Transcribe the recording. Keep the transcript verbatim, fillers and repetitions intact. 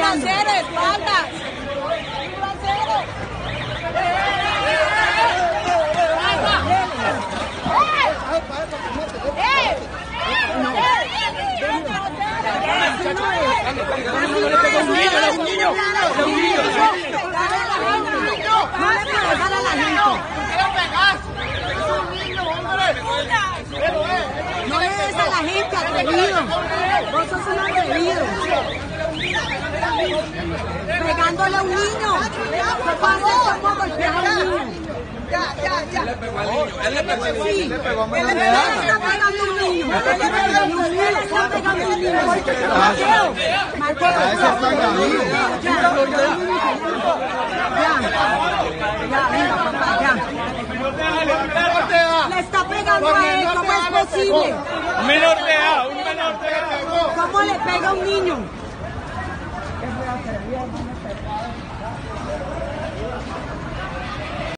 trasero, espaldas. Trasero. No le des a la gente, atrevido. Vos sos un atrevido. Pegándole a un niño. ¿Qué pasa? ¿Cómo golpear a un niño? Ya, ya, ya. Él le pegó al niño. Él le pegó al niño. Él le pegó a un niño. Él está pegando a un niño. Él está pegando a un niño. Mateo. Mateo. Le está pegando a él. ¿Cómo es posible? Un menor de edad. Un menor de edad. ¿Cómo le pega a un niño?